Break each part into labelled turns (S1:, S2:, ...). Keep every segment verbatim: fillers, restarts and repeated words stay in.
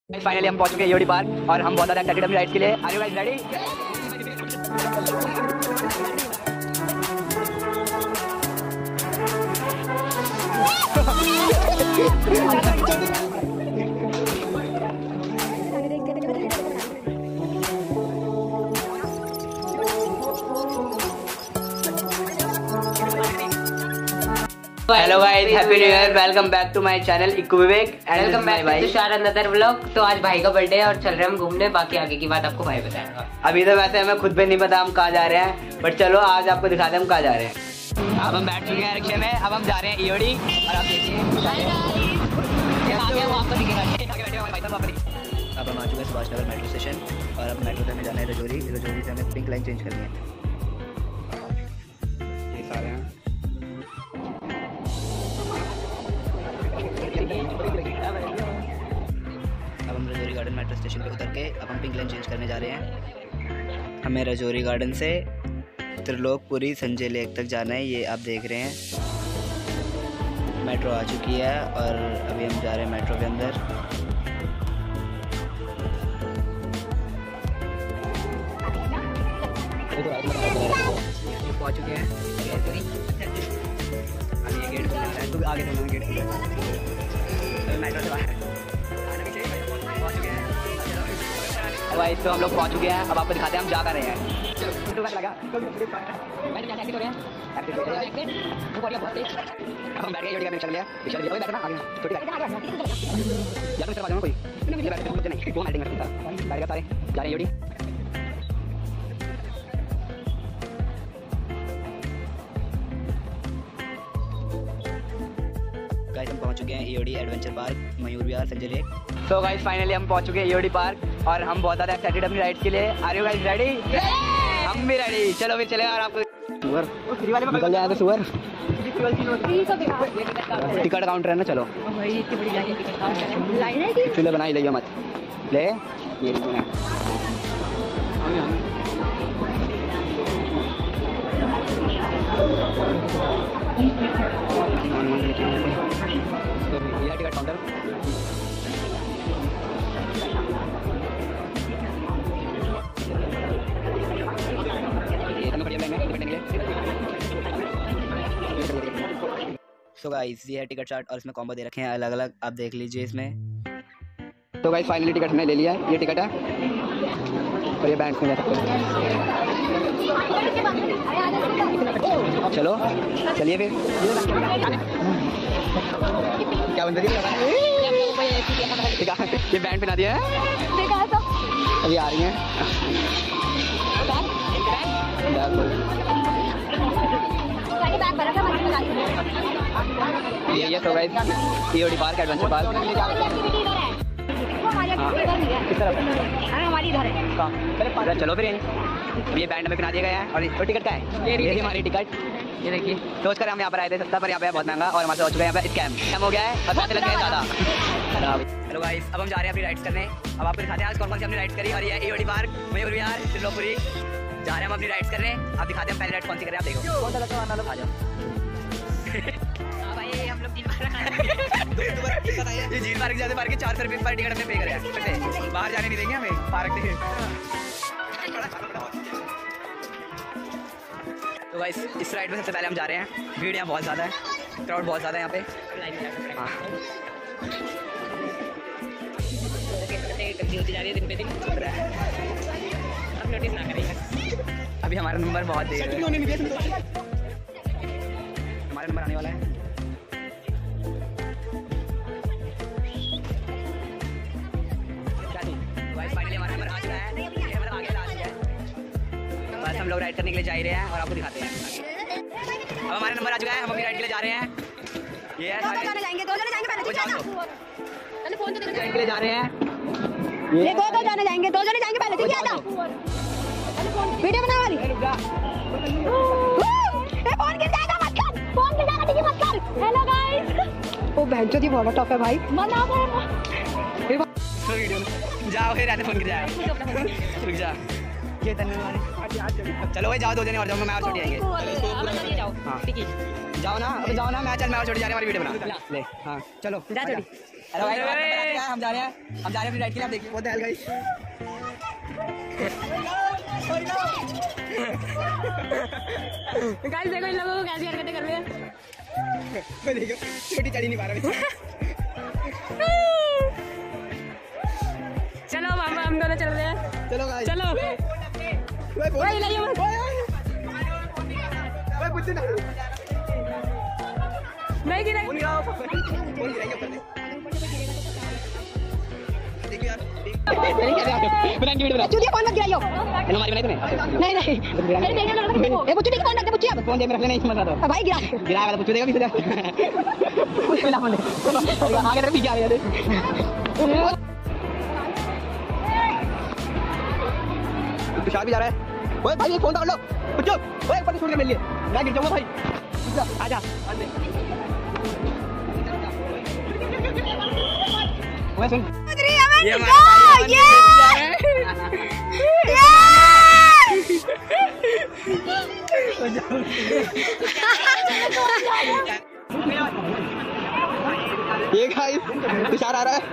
S1: Finally हम पहुंच चुके हैं ईओडी पार्क और हम बहुत ज़्यादा एक्साइटेड अपनी राइड्स के लिए। Are you guys ready?
S2: Hello guys, happy new year. Welcome back to my channel Ikku Vivek and
S1: welcome back to
S2: Tushar another vlog. तो आज भाई का बर्थडे है और चल रहे हैं हम घूमने। बाकी आगे की बात आपको भाई बताएगा। अभी तो वैसे हमें खुद भी नहीं पता हम कहाँ जा रहे हैं, बट चलो आज आपको दिखाते हैं हम कहाँ जा रहे हैं।
S1: अब हम बैठ चुके हैं रिक्शे में, अब हम जा रहे हैं ईओडी और आप देखिए अब हम आ चुके हैं सुभाष नगर मेट्रो स्टेशन और अब मेट्रो से हमें जाना है रजौरी। रजौरी से हमें पिंक लाइन चेंज करनी है। ये सारे हैं। अब हम रजौरी गार्डन मेट्रो स्टेशन पे उतर के अब हम पिंक लाइन चेंज करने जा रहे हैं। हमें रजौरी गार्डन से त्रिलोकपुरी संजय लेक तक जाना है। ये आप देख रहे हैं मेट्रो आ चुकी है और अभी हम जा रहे हैं मेट्रो के अंदर। पहुंच चुके हैं। अब ये गेट खुला है, तो आगे चलना गेट खुला है। मेट्रो से बाहर पहुंच चुके हैं। गाइस तो हम लोग पहुंच चुके हैं। अब आपको दिखाते हैं हम जा कर रहे हैं। लगा हम बैठ गए ईओडी का पिक्चर लिया पिक्चर लिया बैठना आगे छोटी यार मिस्टर बाजू में कोई ये बैठ के नहीं कौन हाइडिंग करता बैठ गए सारे जा रहे हैं ईओडी। गाइस हम पहुंच चुके हैं EOD adventure park Mayur Vihar Sanjay lake. So guys finally हम पहुंच चुके हैं ईओडी पार्क और हम बहुत ज़्यादा एक्साइटेड अपनी राइड्स के लिए। Are you guys ready? हम भी रेडी। चलो फिर चले और आपको सुअर निकल जाए तो सुअर टिकट काउंटर है ना। चलो चलो बना ही लिया मत ले ये टिकट काउंटर। सो गाइस ये है टिकट चार्ट और इसमें कॉम्बो दे रखे हैं अलग अलग, आप देख लीजिए इसमें। तो गाइस फाइनली टिकट हमने ले लिया है। ये टिकट है और ये बैंड में जा सकते हैं। चलो चलिए फिर क्या बंद करिए ये बैंड पे ना दिया है अभी आ रही हैं। ये ये तो guys EOD park adventure park किस तरफ हमारी इधर है। चलो फिर ये बैंड में पहना दिया गया है और ये टिकट का है। ये हमारी टिकट ये देखिए सोच कर हम यहाँ पर आए थे सस्ता, पर यहाँ पे बहुत महंगा और हमारे हो चुका है यहाँ पे स्कैम स्कैम हो गया है और पैसे लग गए ज़्यादा। हेलो गाइस अब हम जा रहे हैं अपनी राइड्स करने। अब आपको दिखाते हैं आज कौन कौन सी हमने राइड्स करी और ये ईओडी पार्क मयूर विहार त्रिलोकपुरी जा रहे हैं हम अपनी राइड्स करने। आप दिखाते हैं पहली राइड कौन सी करें। आप देखो कौन सा लगता है आ जाओ भाई हम लोग तीन बार ये झील पार्क जाते पार्क के चार सौ रुपये पर टिकट में पे करें। बाहर जाने नहीं देंगे हमें पार्क से। तो गाइस इस राइड में सबसे पहले हम जा रहे हैं। भीड़ यहाँ बहुत ज़्यादा है, क्राउड बहुत ज़्यादा है यहाँ पे। हाँ होती जा रही है दिन पे दिन। अब नोटिस ना करेंगे। अभी हमारा नंबर बहुत देर है, हमारा नंबर आने वाला है। फाइनली हमारा नंबर आ चुका है, मतलब आगे आ चुका है। बस हम लोग राइड करने के लिए जा रहे हैं और आपको दिखाते हैं। अब हमारा नंबर आ चुका है, हम अपनी राइड के लिए जा रहे हैं। ये है दो जने जाएंगे, दो जने जाएंगे पहले तो फोन तो देखो के लिए जा रहे हैं। ये दो दो जाने जाएंगे, दो जने जाएंगे पहले। ठीक है आता वीडियो बना वाली ए फोन गिर जाएगा मत कर, फोन गिर जाएगा ठीक है मत कर। हेलो गाइस ओ बहनचोद ये बहुत टॉप है भाई मना कर वीडियो जाओ फिर आते फोन गिर जाएगा। रुक जा ये तन्ने वाले चलो भाई जाओ दो जने और जाऊंगा मैं और छोड़ जाएंगे। जाओ हां जाओ ना अब जाओ ना मैं चल मैं और छोड़ जा रही हमारी वीडियो बना ले। हां चलो जा छोड़ी अरे भाई हम जा रहे हैं हम जा रहे हैं अपनी राइड के लिए। आप देखिए बहुत है गाइस।
S3: गाइस देखो इन लोगों को कैसी हरकतें कर रहे हैं।
S1: देखो छोटी चढ़ी नहीं पा रहा।
S3: चलो हम हम दोनों चल रहे हैं।
S1: चलो गाइस
S3: चलो
S1: ओए
S3: लाइए मत।
S1: ओए कुछ ना
S3: नहीं गिरा
S1: फोन गिराओ फोन गिराएंगे ऊपर से। देखिए यार बनाएंगे वीडियो बना।
S3: चूतिया फोन मत गिराइयो।
S1: हेलो हमारी बनाई तूने?
S3: नहीं नहीं अरे देखना लगा देखो ए बुच्ची की फोन रख दे बुच्ची अब
S1: फोन दे मेरे रखने नहीं समझ रहा था।
S3: भाई गिरा
S1: गिराया वाला पूछ देगा किसे जा। कुछ मिला फोन दे आगे तरफ पीछे आ गया। तुषार भी जा रहा है। ओए भाई ये फोन डाल लो बच्चों। ओए ऊपर से छोड़ के मिल लिए मैं गिर जाऊंगा भाई। आजा ओए सुन
S3: ये
S1: ये गाइस तुषार आ रहा है।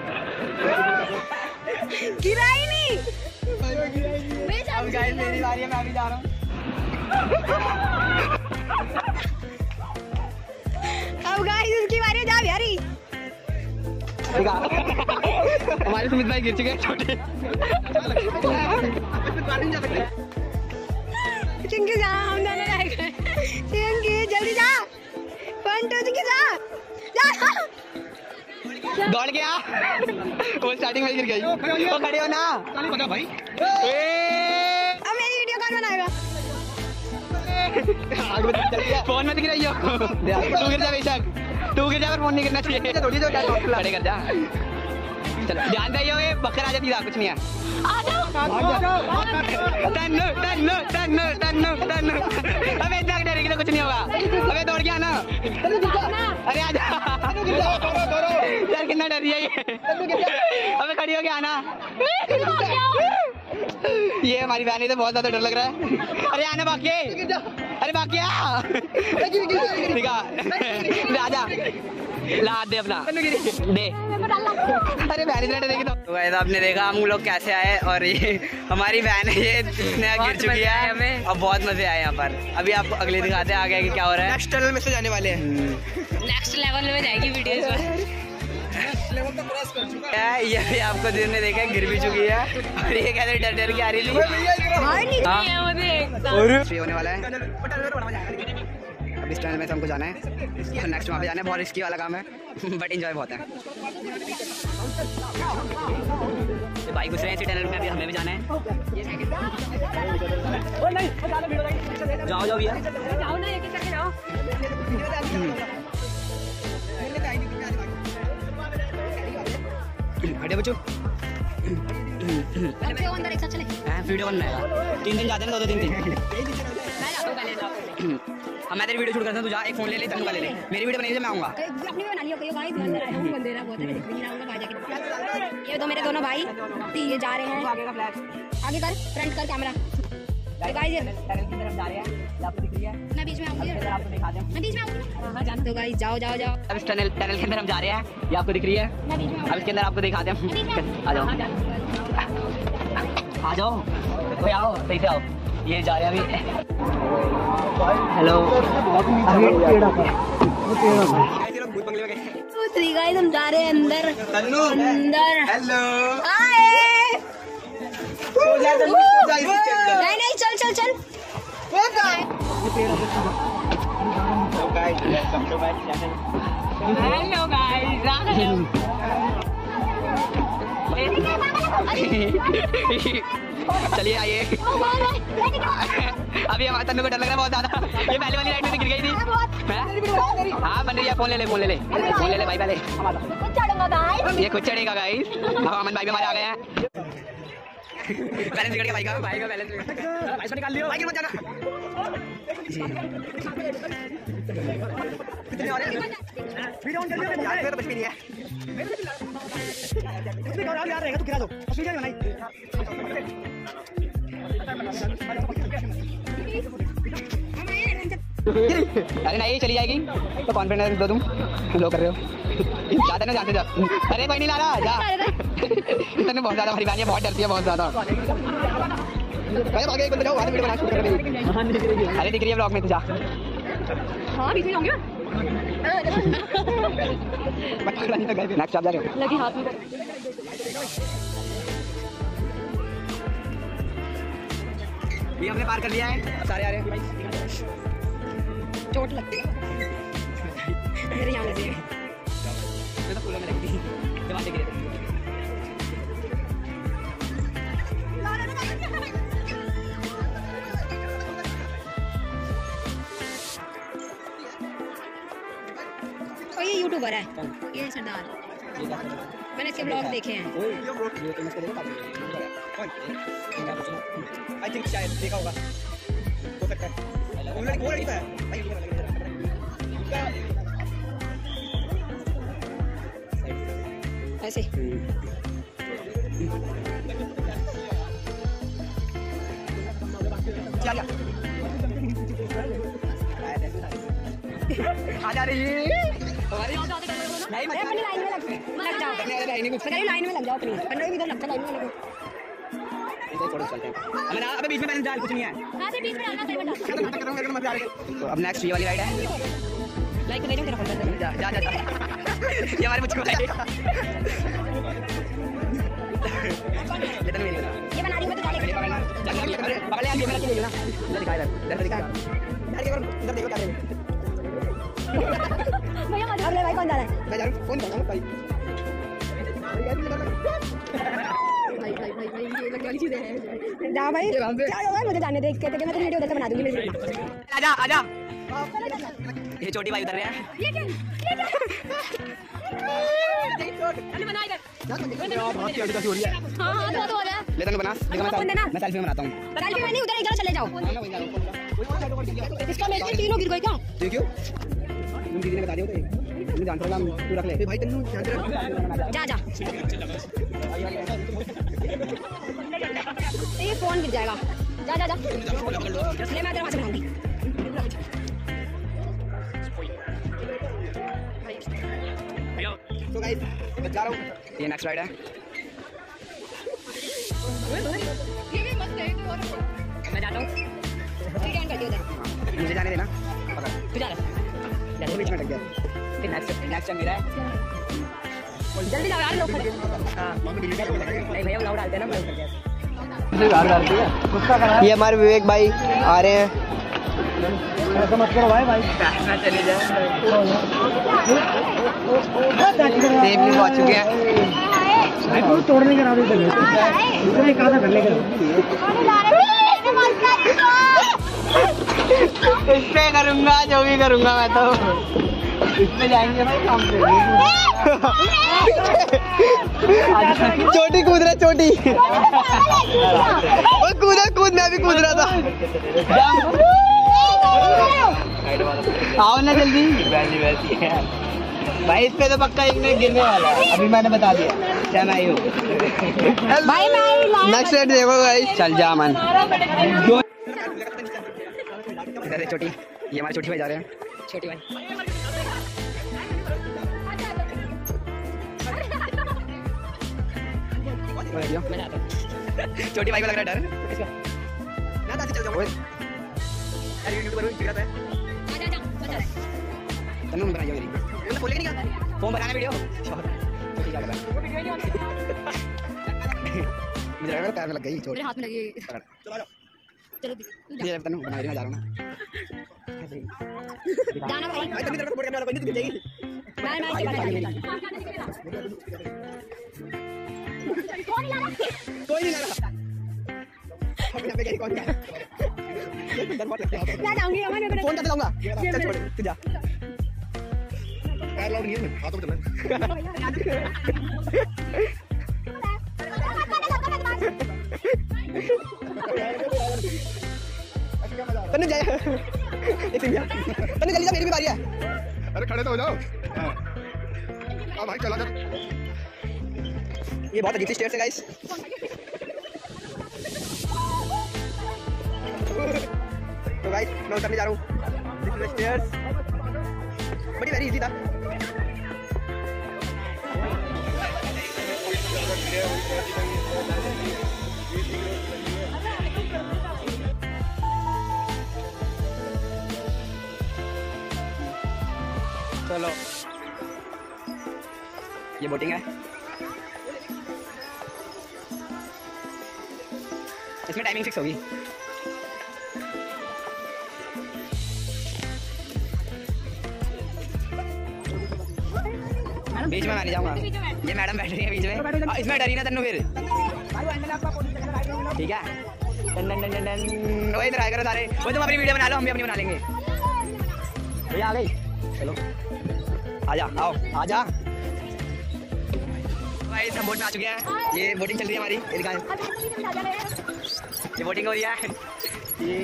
S3: गिरा ही नहीं।
S1: अब गाइस मेरी बारी है मैं भी जा रहा हूँ।
S3: अब गाइस इसकी बारी है। जा यारी
S1: हमारे सुमित भाई गिर चुके हैं छोटे।
S3: चिंकी जा हम दोनों रह गए। चिंकी जल्दी जा पंटू जी की जा जा
S1: दौड़ गया वो स्टार्टिंग में गिर गई। वो खड़े हो ना भाई।
S3: अब मेरी वीडियो कौन बनाएगा।
S1: फोन मत गिराइयो। तू गिर जा बेशक तू गिर जा पर फोन नहीं गिरना चाहिए। थोड़ी तो खड़े कर जा। चलो ध्यान दइयो ये बकरा आ जाती है कुछ नहीं है।
S3: आ जाओ
S1: टन्नू टन्नू टन्नू टन्नू टन्नू। अबे इतना डरेगी तो कुछ नहीं होगा। अबे दौड़ गया ना। अरे आजा यार कितना डर रही है ये। अबे खड़ी हो गया आना। ये हमारी बहन तो बहुत ज्यादा डर लग रहा है। अरे आना बाकी है। अरे बाकी है आजा ला दे अपना दे। अरे बहन इतना डरेगी तो गाइस आपने देखा हम लोग कैसे आए और ये हमारी बहन है ये नया गिर चुकी है हमें और बहुत मजे आए यहाँ पर। अभी आपको अगले दिखाते हैं आगे आगे क्या हो रहा है। नेक्स्ट टनल में से जाने वाले हैं।
S3: नेक्स्ट लेवल में जाएगी वीडियो इस बार।
S1: ये भी आपको दिन ने देखा गिर भी चुकी है और ये कहते डर डर के आ रही थी। होने वाला है अब इस टनल में से हमको जाना है और नेक्स्ट वहाँ पे जाना है। बहुत रिस्की वाला काम है बट एंजॉय बहुत है। बाइक घुस रहे हैं इसी टनल में अभी हमें भी जाना है। जाओ जाओ भैया
S3: जाओ ना एक एक जाओ।
S1: हटे बच्चों
S3: बच्चे अंदर एक साथ चले।
S1: वीडियो बनना है तीन दिन जाते हैं दो दो तीन दिन।
S3: मैं जाता हूं पहले जाओ।
S1: अब मैं तेरी वीडियो शूट करता हूं तू जा एक फोन ले ले तनु का ले ले मेरी वीडियो बनाई मैं आऊंगा।
S3: अपनी भी बना लियो कहियो गाइस अंदर आया हूं बंदेरा बहुत है दिख नहीं रहा बाजा के। ये दो मेरे दोनों भाई ये जा रहे हैं
S1: आगे का फ्लैश
S3: आगे कर फ्रंट कर कैमरा। तो गाइस ये
S1: टनल की तरफ जा रहे हैं आपको दिख रही है।
S3: मैं बीच में आऊंगी
S1: आपको दिखा दें
S3: मैं बीच में आऊंगी हां जान। तो गाइस जाओ जाओ जाओ
S1: अब इस टनल टनल के अंदर हम जा रहे हैं ये आपको दिख रही है।
S3: मैं बीच में
S1: अब इसके अंदर आपको दिखाते हैं आ जाओ आ जाओ कोई आओ सही से आओ। ये जा रहे हैं अभी। हेलो
S3: थ्री गाइस हम जा रहे हैं अंदर अंदर।
S1: हेलो
S3: आए नहीं नहीं चल चल चल। हेलो गाइस
S1: चलिए आइए। अभी हमारे तन्नू को डर लग रहा है बहुत ज्यादा। ये पहले वाली राइड में गिर गई थी। हाँ बन रही है फोन ले ले फोन ले ले फोन ले ले भाई पहले ये कुछ चढ़ेगा गाइस। अब अमन भाई भी हमारे आ गए हैं। बैलेंस बिगड़ गया भाई का भाई का बैलेंस भाई से निकाल लियो भाई मत जाना। कितने और वीडियो ऑन कर लियो यार तो कुछ भी नहीं है। इसमें और यार रहेगा तू गिरा दो उसमें क्या बनाई। अरे नहीं चली जाएगी तो कॉन्फिडेंस दो तुम लो कर रहे हो जाते ना जाते जा अरे कोई नहीं ला रहा जा इतने बहुत ज्यादा हमारी बहन बहुत डरती है बहुत ज्यादा अरे दिख रही है ब्लॉग में तू जा
S3: हाँ बीच में जाऊंगी
S1: नेक्स्ट आप जा रहे हो
S3: लगी हाथ में
S1: ये हमने पार कर लिया है सारे आ रहे हैं
S3: चोट लगती है मेरे यहाँ लगी है
S1: मैं तो फूलों में लगती दिमाग गिरे
S3: और ये यूट्यूबर है ये सरदार मैंने इसके ब्लॉग देखे हैं
S1: आई थिंक शायद देखा होगा हो सकता है वो लड़की है
S3: ऐसे
S1: क्या क्या आ जा रही है हमारी नहीं
S3: अरे अपनी लाइन में लग लग जाओ
S1: लाइन में
S3: मैं लाइन में लग जाओ अपनी पंद्रह भी तो लगता लाइन में लगो
S1: थोड़ा चलते हैं अबे ना अबे बीच में बैलेंस डाल कुछ नहीं है
S3: हां से बीच में डालना सही बता
S1: तो अब नेक्स्ट ये वाली राइड है
S3: लाइक कर दे तेरा फोन
S1: जा जा जा ये हमारे मुझको है लेकिन मेरी
S3: ये बना रही हूं मैं तो गाड़ी
S1: पकड़ अरे पकड़ ले आगे मेरा ले लो ना इधर दिखा इधर इधर दिखा यार ये इधर देखो क्या है
S3: भैया मत अगले भाई कौन जा रहा है
S1: मैं जा रहा हूं फोन कर रहा हूं भाई
S3: भाई भाई भाई भाई ये लग वाली चीजें हैं जा भाई क्या होगा मुझे जाने दे कहते कि मैं तेरी वीडियो उधर से बना दूंगी मेरे
S1: आजा आजा ये छोटी भाई उतर रहे हैं
S3: ये क्या ये क्या अरे बना इधर
S1: बहुत छोटी हो रही है
S3: हां हां तो हो रहा है
S1: ले तने बना देखो मैं मैं सेल्फी में बनाता हूं
S3: सेल्फी में नहीं उधर एक जगह चले जाओ इसका मेरे तीनों गिर गए क्या
S1: क्यों तुम दीदी ने बता दिया तो मैं जानता हूं तू रख ले भाई तन्नू शांत रह
S3: जा जा ये फोन गिर जाएगा जा जा जा ले मैं तेरे वहां से बनाऊंगी
S1: तो गाइस मैं जा रहा हूं ये नेक्स्ट राइड है
S3: ये भी मस्त है तो मैं जाता हूं ठीक है कर दियो उधर
S1: मुझे जाने देना
S3: तू जा
S1: जा बीच में लग गया फिर नेक्स्ट नेक्स्ट मेरा है
S3: जल्दी जाओ यार लोग खड़े हां नहीं भैया लाउड डालते हैं ना मैं कर दिया
S1: ये हमारे विवेक भाई आ रहे हैं
S4: ऐसा मत करो भाई भाई
S1: मैं चले जाए सेब भी पहुंच चुके हैं
S4: तू तोड़ने के नाम पे इतना ही कहां कर लेगा
S1: इस पे करूंगा जो भी करूंगा मैं तो इसमें जाएंगे भाई काम पे छोटी कूद रहा छोटी वो कूदा कूद मैं भी कूद रहा था आओ ना जल्दी वैसी वैसी भाई इस पे तो पक्का एक मिनट गिरने वाला है अभी मैंने बता दिया क्या मैं आई हूँ
S3: भाई मैं
S1: नेक्स्ट रेट देखो भाई चल जा मन छोटी ये हमारे छोटी भाई जा रहे हैं छोटी भाई छोटी भाई को लग रहा है डर ना दादी चल जाओ अरे यूट्यूब पर गिरा था तन्नू बनाई मेरी मैंने बोले नहीं क्या फोन बनाना वीडियो छोटी जा रहा मुझे लगा पैर में लग गई छोटी
S3: मेरे हाथ में लगी
S1: चलो आ जाओ
S3: चलो
S1: ये तन्नू बना रही मैं जा रहा हूं ना
S3: जाना भाई
S1: भाई तन्नू तेरे को बोल करने वाला कोई नहीं गिर जाएगी
S3: मैं मैं के बारे में कौन ला रहा
S1: कोई नहीं ला रहा अब यहां पे गई कौन है डर बहुत लगता है
S3: मैं जाऊंगी अमन मैं
S1: फोन करके लाऊंगा चल छोड़ तू जा पैर लाउड नहीं है हाथों में तन्नू जाए एक मिनट तन्नू जल्दी जा मेरी भी बारी है
S4: अरे खड़े तो हो जाओ हां भाई चला कर
S1: ये बहुत अजीब सी स्टेयर्स है गाइस तो गाइस मैं उतरने जा रहा हूँ बड़ी वेरी इजी था। चलो ये बोटिंग है, इसमें टाइमिंग फिक्स होगी। बीच में मैं नहीं जाऊंगा, ये मैडम बैठ रही है बीच में, इसमें डरी ना तन्नू फिर, ठीक है। Done done done done done, वो इधर आया करो सारे, वो तुम अपनी वीडियो बना लो, हम भी अपनी बना लेंगे। भैया आ गई, चलो आजा, आओ आजा। भाई हम बोट में आ चुके हैं, ये बोटिंग चल रही है हमारी, ये दिखाएं, ये बोटिंग हो रही है, ये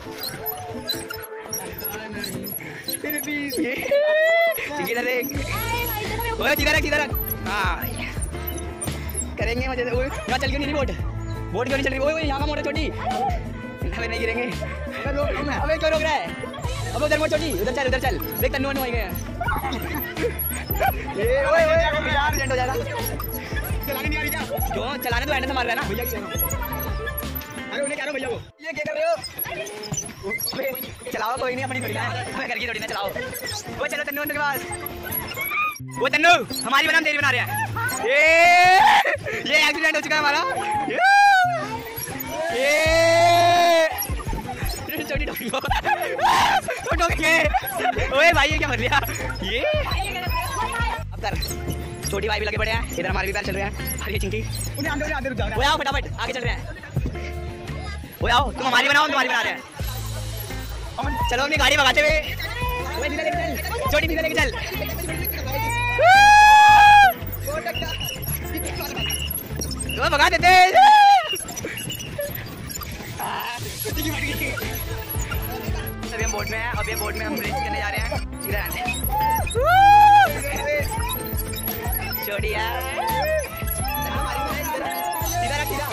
S1: फिर भी ये किधर देख, ओए किधर है किधर है, हाँ करेंगे मजे से। ओए यहाँ चल क्यों नहीं बोट, बोट क्यों नहीं चल रही, ओए यहाँ का मोड़ है छोटी, हमें नहीं गिरेंगे, अबे क्यों रोक रहा है, अब उधर मोड़ छोटी, उधर चल उधर चल, देख तन्नू वन्नू आ गए हैं। ये ओए ओए यार एंड हो जाएगा, चलाने नहीं आ रही क्या, क्यों चलाने तो एंड से मार रहा है ना भैया की, अरे उन्हें कह रहा हूं भैया को, ये क्या कर रहे हो, चलाओ कोई नहीं, अपनी थोड़ी ना, हमें घर की थोड़ी ना चलाओ। वो चलो तन्नू के पास, वो तन्नू हमारी बनाम तेरी बना रहे हैं, ये ये एक्सीडेंट हो चुका है हमारा, ये छोटी टोकी को ओए भाई ये क्या कर लिया, ये अब कर छोटी भाई भी लगे पड़े हैं, इधर हमारे भी पैर चल रहे हैं, और ये चिंकी वो आओ फटाफट आगे चल रहे हैं, वो आओ तुम हमारी बनाओ, तुम्हारी बना रहे हैं, चलो अपनी गाड़ी भगाते हुए, छोटी धीरे लेके चल, तो भगा देते, अभी हम बोट में हैं, अभी बोट में हम रेस करने जा रहे हैं, इधर आते हैं, छोटी यार, इधर सीधा,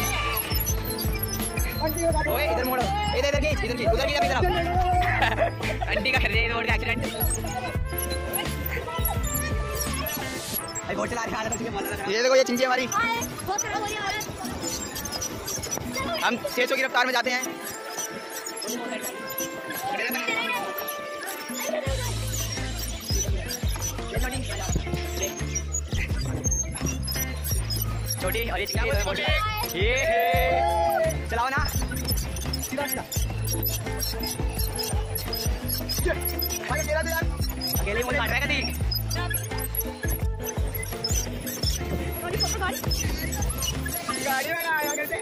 S1: ओए इधर मोड़ो, इधर इधर की इधर की उधर की इधर आंटी का कर रही है रोड का एक्सीडेंट, भाई बोट चला रहा है, ये देखो ये चिंची हमारी, हम छह सौ की रफ्तार में जाते हैं, छोटी और ये चिंकी बोट, ये चलाओ ना, अकेले मुझे काट रहा है कभी, गाड़ी में आया करते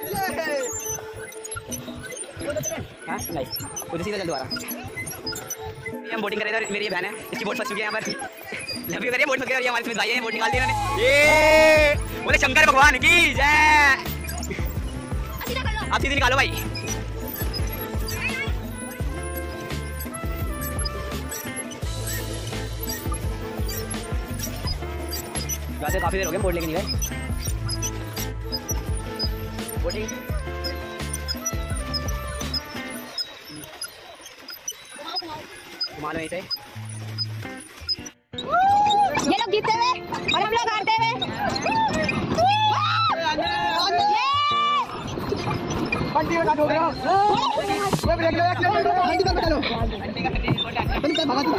S1: हाँ नहीं उधर सीधा चल दोबारा, हम बोटिंग कर रहे थे, मेरी ये बहन है, इसकी बोट फंस चुकी है यहाँ पर, लंबी करिए बोट फंस गई, हमारे इसमें भाई है, बोट निकाल दी इन्होंने, ये बोले शंकर भगवान की जय, आप सीधी निकालो भाई, वैसे काफी देर हो गई बोट लेके नहीं गए, बोटिंग मानो ऐसे
S3: ये लोग जीतते हुए और हम लोग हारते हुए,
S4: बंटी बता दो, वो ब्रेक लो, बंटी बता दो, बंटी का भगा दो,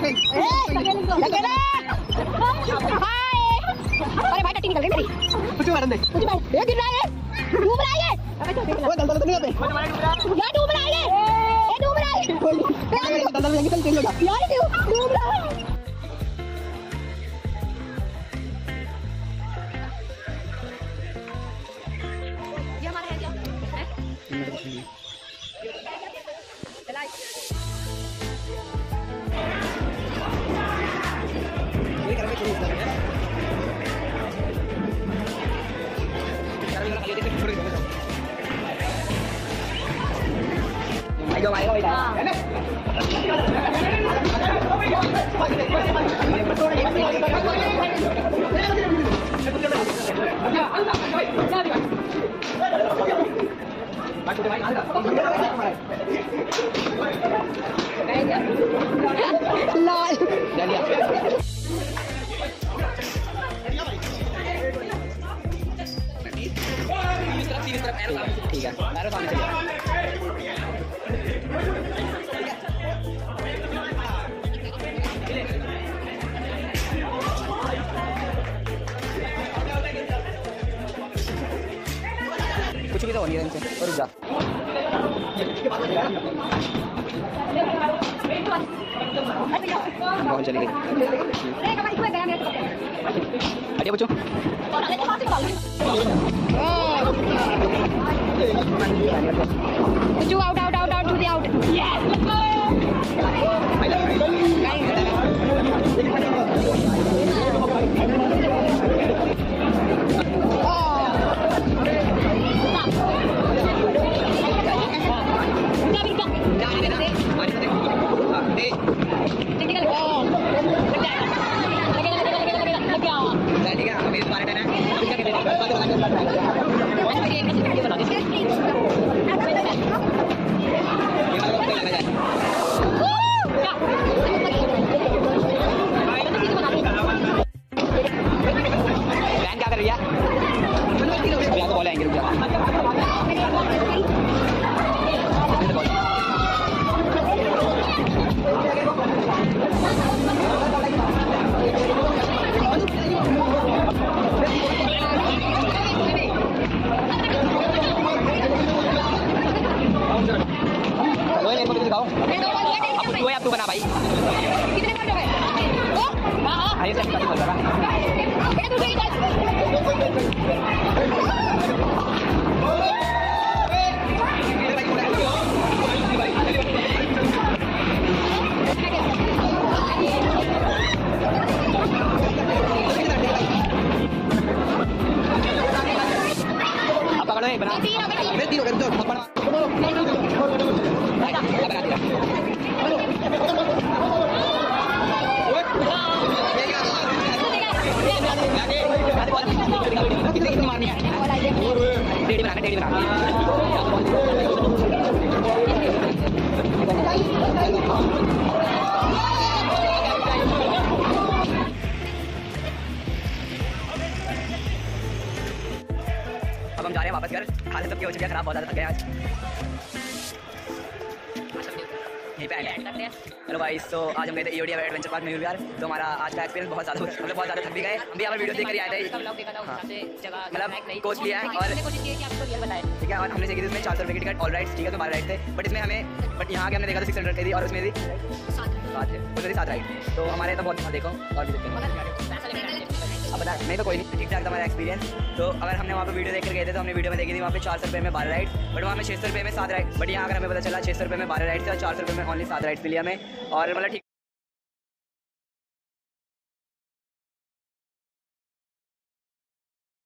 S3: अरे भाई टट्टी निकल गई मेरी,
S4: कुछ मार दे,
S3: कुछ मार, ये गिर रहा है, डूब रहा है,
S4: वो दलदल तो नहीं होते,
S3: यार डूब रहा है, ये डूब रहा है,
S4: दलदल में चल चल
S3: यार डूब रहा है, ये हमारा है क्या है, चला
S4: ये कर के शुरू कर रहे हैं,
S1: जो आएगा वही है ना,
S3: भाई
S1: ठीक है एरो सामने चलिए। कुछ भी तो हो नहीं रहा इनसे। रुक जा बहुत चली गई। हटिए बच्चों।
S3: Two out, out, out, out to the out. Yes, let's go.
S1: तू बना भाई। कितने पॉइंट हो गए? ओ हां हां ये सब कर रहा है। बेटा तू सही कर।
S4: अब पकड़ो एक बना। मैं तीन हो गए तो पकड़।
S1: कितनी मारनी है? टेढ़ी बनाना, टेढ़ी बनाना। अब हम जा रहे हैं वापस घर। हालत सबकी हो चुकी है खराब, बहुत ज़्यादा थक गए आज। यहीं पे आए। हेलो भाई, तो आज हम गए थे ईओडी एडवेंचर पार्क में यार। तो हमारा आज का एक्सपीरियंस बहुत ज़्यादा मतलब बहुत ज़्यादा थक भी गए। हम भी हमारे वीडियो देख कर आए थे। मतलब कोच लिया है और ठीक है, और हमने सीखी थी इसमें चार सौ रुपये की टिकट ऑल राइड्स, ठीक है, तो बारह राइड थे। बट इसमें हमें बट यहाँ के हमने देखा था सिक्स हंड्रेड की थी और उसमें भी सात है, उसमें भी सात राइड। तो हमारे तो बहुत देखो और भी अब बता नहीं तो कोई नहीं, ठीक ठाक था हमारा एक्सपीरियंस। तो अगर हमने वहाँ पे वीडियो देख कर गए थे तो हमने वीडियो में देखी थी वहाँ पे चार सौ रुपये में बारह राइड, बट वहाँ में छः सौ रुपये में सात राइड। बट यहाँ अगर हमें पता चला छः सौ रुपये में बारह राइड थे और चार सौ रुपये में ओनली सात राइड्स मिली हमें। और मतलब ठीक